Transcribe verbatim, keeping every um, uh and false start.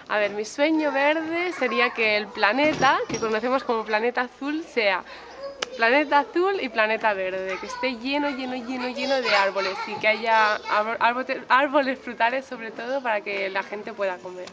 A ver, mi sueño verde sería que el planeta, que conocemos como planeta azul, sea planeta azul y planeta verde, que esté lleno, lleno, lleno, lleno de árboles y que haya árboles frutales sobre todo para que la gente pueda comer.